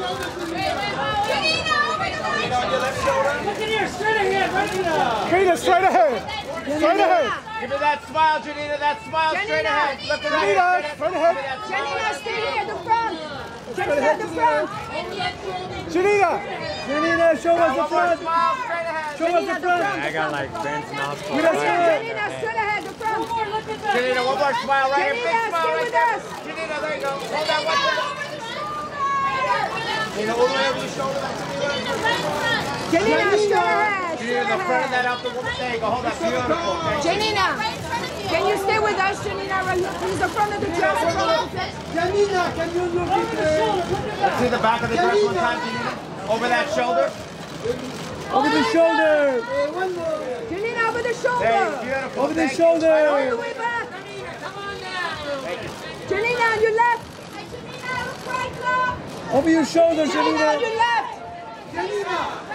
Look at here, straight ahead, right here. Janina, straight ahead. Straight ahead. Give me that smile, Janina, that smile, straight ahead. Look at Janina, straight ahead. Janina, stay here at the front. Janina, at the front. Janina, show us the front. Smile, straight ahead. Show us the front. I got like Ben's mouth. Janina, straight ahead, the front. Janina, one more smile right here. Big Janina, smile stay right with there. us. Janina, there you go. Hold that one there. Janina, all the way over your shoulder. Janina, straight ahead. Janina, the front of that out the woman. There you go. Hold that. Beautiful. Janina, can you stay with us, Janina, right here? Please, the front of the dress. Janina, can you look at Let's see the back of the dress one time, Janina. Over that shoulder. over the shoulder? Janina, over the shoulder. There, beautiful. Over the Thank you. shoulder. All the way back. Janina, on your left. Over your shoulder, Janina, on Janina. your left.